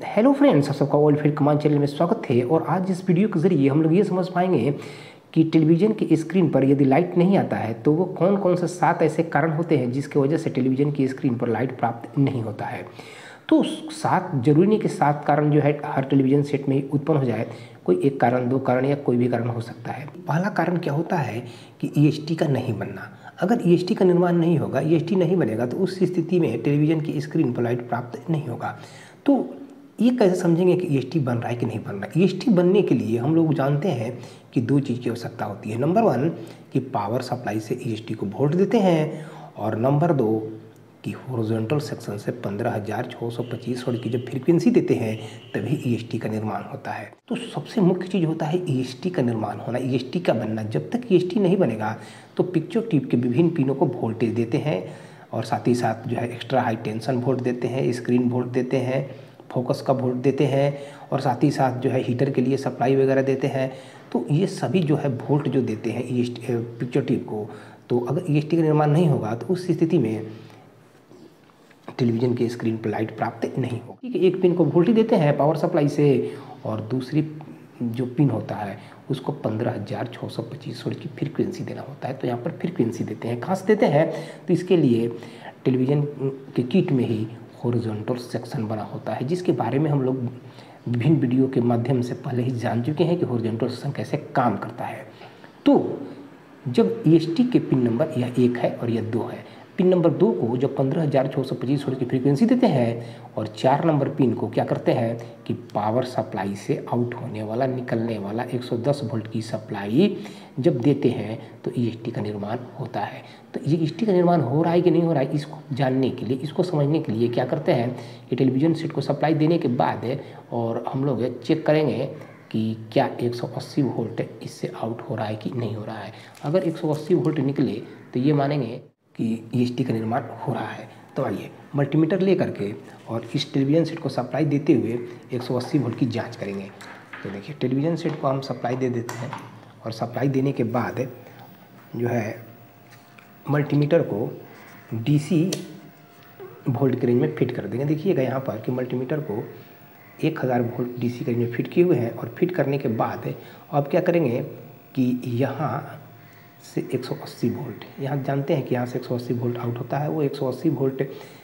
Hello friends, आप सबका all field command channel में स्वागत है। और आज इस वीडियो के ज़रिए हम लोग ये समझ पाएंगे कि टेलीविज़न की स्क्रीन पर यदि लाइट नहीं आता है तो वो कौन कौन से 7 ऐसे कारण होते हैं जिसकी वजह से टेलीविज़न की स्क्रीन पर लाइट प्राप्त नहीं होता है। तो 7 जरूरी नहीं कि 7 कारण जो है हर टेलीविज़न सेट में ही उत्पन्न हो जाए, कोई एक कारण, 2 कारण या कोई भी कारण हो सकता है। पहला कारण क्या होता है कि ईएसटी का नहीं बनना। अगर ईएसटी का निर्माण नहीं होगा, ईएसटी नहीं बनेगा तो उस स्थिति में टेलीविज़न की स्क्रीन पर लाइट प्राप्त नहीं होगा। तो ये कैसे समझेंगे कि ईएसटी बन रहा है कि नहीं बन रहा है। ईएसटी बनने के लिए हम लोग जानते हैं कि 2 चीज़ की आवश्यकता होती है। नंबर 1 कि पावर सप्लाई से ईएसटी को वोल्ट देते हैं, और नंबर 2 कि हॉरिजॉन्टल सेक्शन से 15,625 हर्ट्ज की जब फ्रीक्वेंसी देते हैं तभी ईएसटी का निर्माण होता है। तो सबसे मुख्य चीज़ होता है ईएसटी का निर्माण होना, ईएसटी का बनना। जब तक ईएसटी नहीं बनेगा तो पिक्चर ट्यूब के विभिन्न पिनों को वोल्टेज देते हैं, और साथ ही साथ जो है एक्स्ट्रा हाई टेंशन वोल्ट देते हैं, स्क्रीन वोल्ट देते हैं, फोकस का वोल्ट देते हैं, और साथ ही साथ जो है हीटर के लिए सप्लाई वगैरह देते हैं। तो ये सभी जो है वोल्ट जो देते हैं ईएसटी पिक्चर ट्यूब को, तो अगर ईएसटी का निर्माण नहीं होगा तो उस स्थिति में टेलीविज़न के स्क्रीन पर लाइट प्राप्त नहीं होगी। एक पिन को वोल्टेज देते हैं पावर सप्लाई से, और दूसरी जो पिन होता है उसको 15,625 हर्ट्ज की फ्रीक्वेंसी देना होता है। तो यहाँ पर फ्रीक्वेंसी देते हैं, कहाँ से देते हैं, तो इसके लिए टेलीविज़न के किट में ही हॉरिजॉन्टल सेक्शन बना होता है, जिसके बारे में हम लोग विभिन्न वीडियो के माध्यम से पहले ही जान चुके हैं कि हॉरिजॉन्टल सेक्शन कैसे काम करता है। तो जब ईएसटी के पिन नंबर यह 1 है और यह 2 है, पिन नंबर 2 को जब 15,625 हर्ट्ज की फ्रीक्वेंसी देते हैं, और 4 नंबर पिन को क्या करते हैं कि पावर सप्लाई से आउट होने वाला, निकलने वाला 110 वोल्ट की सप्लाई जब देते हैं तो ईएसटी का निर्माण होता है। तो ईएसटी का निर्माण हो रहा है कि नहीं हो रहा है, इसको जानने के लिए, इसको समझने के लिए क्या करते हैं कि टेलीविज़न सेट को सप्लाई देने के बाद और हम लोग चेक करेंगे कि क्या 180 वोल्ट इससे आउट हो रहा है कि नहीं हो रहा है। अगर 180 वोल्ट निकले तो ये मानेंगे कि ईएसटी का निर्माण हो रहा है। तो आइए मल्टीमीटर ले करके और इस टेलीविज़न सेट को सप्लाई देते हुए 180 वोल्ट की जांच करेंगे। तो देखिए टेलीविज़न सेट को हम सप्लाई दे देते हैं, और सप्लाई देने के बाद जो है मल्टीमीटर को डीसी वोल्ट के रेंज में फिट कर देंगे। देखिएगा यहाँ पर कि मल्टीमीटर को 1000 वोल्ट डीसी के रेंज में फिट किए हुए हैं, और फिट करने के बाद अब क्या करेंगे कि यहाँ से 180 वोल्ट, यहाँ जानते हैं कि यहाँ से 180 वोल्ट आउट होता है। वो 180 वोल्ट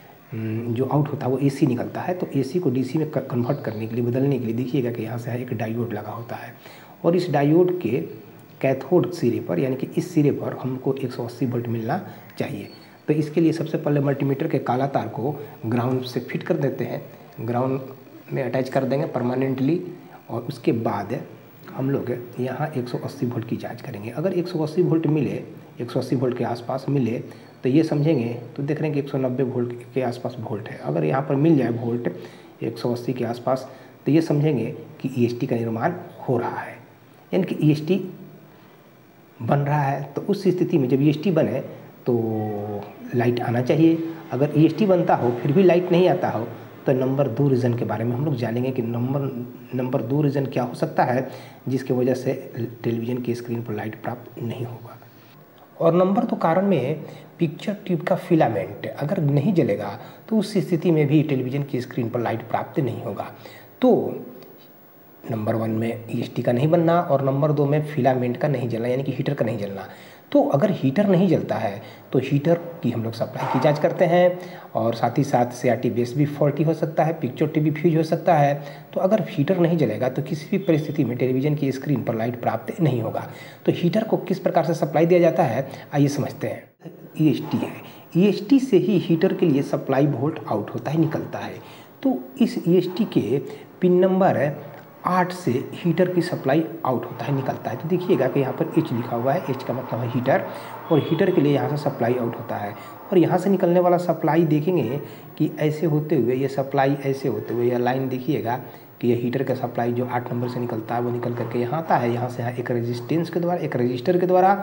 जो आउट होता है वो एसी निकलता है। तो एसी को डीसी में कन्वर्ट करने के लिए, बदलने के लिए देखिएगा कि यहाँ से एक डायोड लगा होता है, और इस डायोड के कैथोड सिरे पर, यानी कि इस सिरे पर हमको 180 वोल्ट मिलना चाहिए। तो इसके लिए सबसे पहले मल्टीमीटर के काला तार को ग्राउंड से फिट कर देते हैं, ग्राउंड में अटैच कर देंगे परमानेंटली, और उसके बाद हम लोग यहाँ 180 वोल्ट की जांच करेंगे। अगर 180 वोल्ट मिले, 180 वोल्ट के आसपास मिले तो ये समझेंगे, तो देख रहे हैं कि 190 वोल्ट के आसपास वोल्ट है। अगर यहाँ पर मिल जाए वोल्ट 180 के आसपास तो ये समझेंगे कि ईएसटी का निर्माण हो रहा है, यानी कि ईएसटी बन रहा है। तो उस स्थिति में जब ईएसटी बने तो लाइट आना चाहिए। अगर ईएसटी बनता हो फिर भी लाइट नहीं आता हो तो नंबर 2 रीज़न के बारे में हम लोग जानेंगे कि नंबर 2 रीज़न क्या हो सकता है जिसकी वजह से टेलीविज़न की स्क्रीन पर लाइट प्राप्त नहीं होगा। और नंबर 2 कारण में पिक्चर ट्यूब का फिलामेंट अगर नहीं जलेगा तो उस स्थिति में भी टेलीविज़न की स्क्रीन पर लाइट प्राप्त नहीं होगा। तो नंबर 1 में ईएसटी का नहीं बनना, और नंबर 2 में फिलामेंट का नहीं जलना, यानी कि हीटर का नहीं जलना। तो अगर हीटर नहीं जलता है तो हीटर की हम लोग सप्लाई की जांच करते हैं, और साथ ही साथ सीआरटी बेस भी फॉल्टी हो सकता है, पिक्चर ट्यूब भी फ्यूज हो सकता है। तो अगर हीटर नहीं जलेगा तो किसी भी परिस्थिति में टेलीविज़न की स्क्रीन पर लाइट प्राप्त नहीं होगा। तो हीटर को किस प्रकार से सप्लाई दिया जाता है आइए समझते हैं। ईएसटी है, ईएसटी से ही हीटर के लिए सप्लाई वोल्ट आउट होता है, निकलता है। तो इस ईएसटी के पिन नंबर 8 से हीटर की सप्लाई आउट होता है, निकलता है। तो देखिएगा कि यहाँ पर एच लिखा हुआ है, एच का मतलब है हीटर, और हीटर के लिए यहाँ से सप्लाई आउट होता है। और यहाँ से निकलने वाला सप्लाई देखेंगे कि ऐसे होते हुए, ये सप्लाई ऐसे होते हुए, यह लाइन देखिएगा कि यह हीटर का सप्लाई जो 8 नंबर से निकलता है वो निकल करके यहाँ आता है। यहाँ से यहाँ एक रेजिस्टेंस के द्वारा, एक रजिस्टर के द्वारा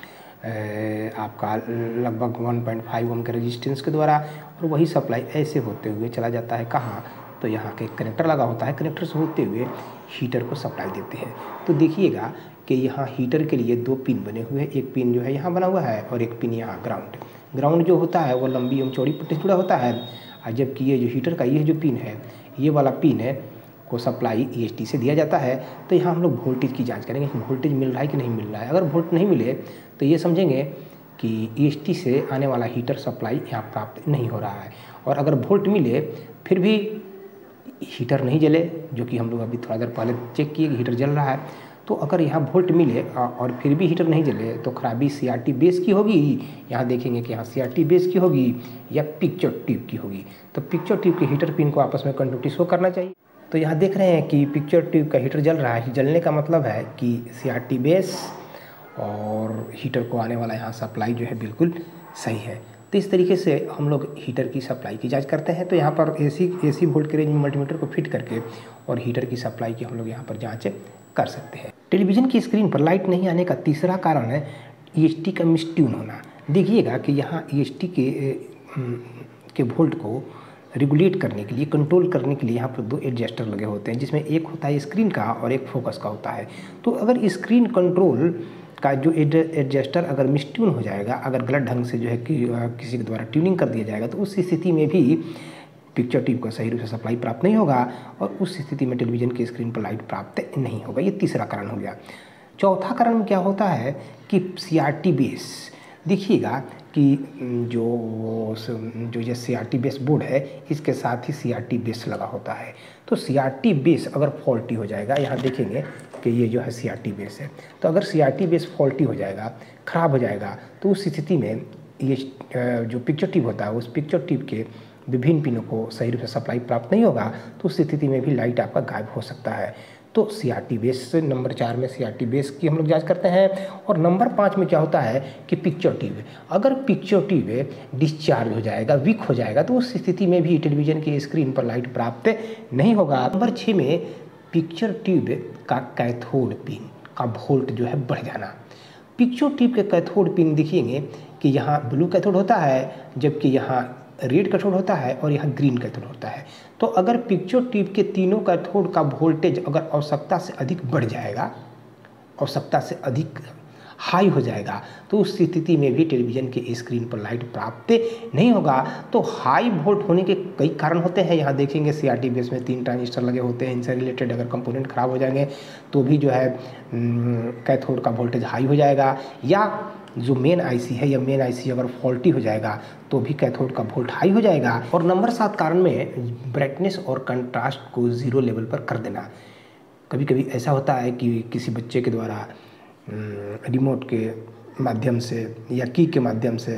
आपका लगभग 1.5 ओम के रेजिस्टेंस के द्वारा, और वही सप्लाई ऐसे होते हुए चला जाता है कहाँ, तो यहाँ के कनेक्टर लगा होता है, कनेक्टर से होते हुए हीटर को सप्लाई देते हैं। तो देखिएगा कि यहाँ हीटर के लिए 2 पिन बने हुए हैं, एक पिन जो है यहाँ बना हुआ है और एक पिन यहाँ ग्राउंड जो होता है वो लंबी एवं चौड़ी पट्टी से जुड़ा होता है, और जबकि ये जो हीटर का ये जो पिन है, ये वाला पिन है को सप्लाई EST से दिया जाता है। तो यहाँ हम लोग वोल्टेज की जांच करेंगे कि वोल्टेज मिल रहा है कि नहीं मिल रहा है। अगर वोल्ट नहीं मिले तो ये समझेंगे कि EST से आने वाला हीटर सप्लाई यहाँ प्राप्त नहीं हो रहा है। और अगर वोल्ट मिले फिर भी हीटर नहीं जले, जो कि हम लोग अभी थोड़ा देर पहले चेक किए कि हीटर जल रहा है, तो अगर यहाँ वोल्ट मिले और फिर भी हीटर नहीं जले तो खराबी CRT बेस की होगी। यहाँ देखेंगे कि यहाँ CRT बेस की होगी या पिक्चर ट्यूब की होगी। तो पिक्चर ट्यूब के हीटर पिन को आपस में कंटिन्यूटी शो करना चाहिए। तो यहाँ देख रहे हैं कि पिक्चर ट्यूब का हीटर जल रहा है। जलने का मतलब है कि CRT बेस और हीटर को आने वाला यहाँ सप्लाई जो है बिल्कुल सही है। तो इस तरीके से हम लोग हीटर की सप्लाई की जांच करते हैं। तो यहाँ पर AC वोल्ट के रेंज में मल्टीमीटर को फिट करके और हीटर की सप्लाई की हम लोग यहाँ पर जांच कर सकते हैं। टेलीविज़न की स्क्रीन पर लाइट नहीं आने का तीसरा कारण है EST का मिसट्यून होना। देखिएगा कि यहाँ EST के वोल्ट को रेगुलेट करने के लिए, कंट्रोल करने के लिए यहाँ पर 2 एडजस्टर लगे होते हैं, जिसमें एक होता है स्क्रीन का और एक फोकस का होता है। तो अगर स्क्रीन कंट्रोल का जो एडजस्टर अगर मिसट्यून हो जाएगा, अगर गलत ढंग से जो है कि किसी के द्वारा ट्यूनिंग कर दिया जाएगा, तो उस स्थिति में भी पिक्चर ट्यूब को सही रूप से सप्लाई प्राप्त नहीं होगा और उस स्थिति में टेलीविज़न की स्क्रीन पर लाइट प्राप्त नहीं होगा। ये तीसरा कारण हो गया। चौथा कारण क्या होता है कि CRT बेस। देखिएगा कि जो ये CRT बेस बोर्ड है, इसके साथ ही CRT बेस लगा होता है। तो CRT बेस अगर फॉल्टी हो जाएगा, यहाँ देखेंगे कि ये जो है CRT बेस है, तो अगर CRT बेस फॉल्टी हो जाएगा, ख़राब हो जाएगा, तो उस स्थिति में ये जो पिक्चर ट्यूब होता है, उस पिक्चर ट्यूब के विभिन्न पिनों को सही रूप से सप्लाई प्राप्त नहीं होगा, तो उस स्थिति में भी लाइट आपका गायब हो सकता है। तो CRT बेस नंबर 4 में CRT बेस की हम लोग जांच करते हैं। और नंबर 5 में क्या होता है कि पिक्चर ट्यूब। अगर पिक्चर ट्यूब डिस्चार्ज हो जाएगा, वीक हो जाएगा, तो उस स्थिति में भी टेलीविज़न की स्क्रीन पर लाइट प्राप्त नहीं होगा। नंबर 6 में पिक्चर ट्यूब का कैथोड पिन का वोल्ट जो है बढ़ जाना। पिक्चर ट्यूब के कैथोड पिन देखिएंगे कि यहाँ ब्लू कैथोड होता है, जबकि यहाँ रेड कैथोड होता है और यहाँ ग्रीन कैथोड होता है। तो अगर पिक्चर ट्यूब के तीनों कैथोड का वोल्टेज अगर आवश्यकता से अधिक बढ़ जाएगा, आवश्यकता से अधिक हाई हो जाएगा, तो उस स्थिति में भी टेलीविज़न की स्क्रीन पर लाइट प्राप्त नहीं होगा। तो हाई वोल्ट होने के कई कारण होते हैं। यहाँ देखेंगे CRT बेस में 3 ट्रांजिस्टर लगे होते हैं। इनसे रिलेटेड अगर कंपोनेंट खराब हो जाएंगे तो भी जो है कैथोड का वोल्टेज हाई हो जाएगा, या जो मेन IC है या मेन IC अगर फॉल्टी हो जाएगा तो भी कैथोड का वोल्ट हाई हो जाएगा। और नंबर 7 कारण में ब्राइटनेस और कंट्रास्ट को 0 लेवल पर कर देना। कभी कभी ऐसा होता है कि किसी बच्चे के द्वारा रिमोट के माध्यम से या की के माध्यम से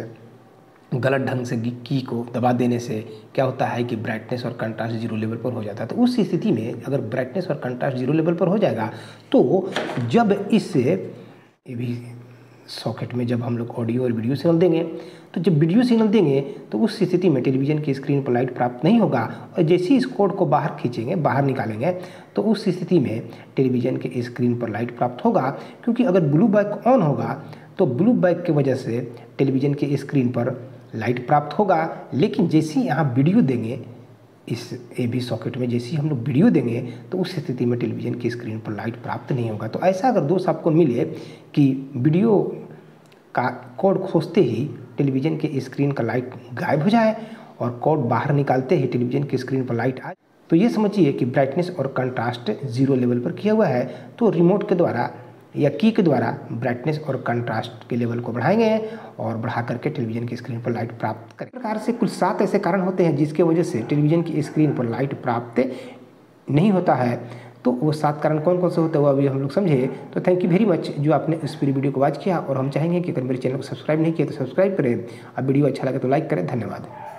गलत ढंग से की को दबा देने से क्या होता है कि ब्राइटनेस और कंट्रास्ट 0 लेवल पर हो जाता है। तो उस स्थिति में अगर ब्राइटनेस और कंट्रास्ट 0 लेवल पर हो जाएगा, तो जब इससे भी सॉकेट में जब हम लोग ऑडियो और वीडियो सिग्नल देंगे, तो जब वीडियो सिग्नल देंगे तो उस स्थिति में टेलीविज़न की स्क्रीन पर लाइट प्राप्त नहीं होगा। और जैसे ही इस कोड को बाहर खींचेंगे, बाहर निकालेंगे, तो उस स्थिति में टेलीविज़न के स्क्रीन पर लाइट प्राप्त होगा। क्योंकि अगर ब्लू बैक ऑन होगा तो ब्लू बैक की वजह से टेलीविज़न की स्क्रीन पर लाइट प्राप्त होगा। लेकिन जैसे ही यहाँ वीडियो देंगे, इस AB सॉकेट में जैसे ही हम लोग वीडियो देंगे, तो उस स्थिति में टेलीविज़न की स्क्रीन पर लाइट प्राप्त नहीं होगा। तो ऐसा अगर दोष आपको मिले कि वीडियो का कोड खोजते ही टेलीविज़न के स्क्रीन का लाइट गायब हो जाए और कोड बाहर निकालते ही टेलीविज़न की स्क्रीन पर लाइट आए, तो ये समझिए कि ब्राइटनेस और कंट्रास्ट 0 लेवल पर किया हुआ है। तो रिमोट के द्वारा या की के द्वारा ब्राइटनेस और कंट्रास्ट के लेवल को बढ़ाएंगे और बढ़ा करके टेलीविज़न की स्क्रीन पर लाइट प्राप्त करें। इस प्रकार से कुल 7 ऐसे कारण होते हैं जिसके वजह से टेलीविज़न की स्क्रीन पर लाइट प्राप्त नहीं होता है। तो वो 7 कारण कौन कौन से होते हैं वो अभी हम लोग समझे। तो थैंक यू वेरी मच जो आपने इस पूरी वीडियो को वॉच किया। और हम चाहेंगे कि अगर मेरे चैनल को सब्सक्राइब नहीं किया तो सब्सक्राइब करें, अब वीडियो अच्छा लगे तो लाइक करें। धन्यवाद।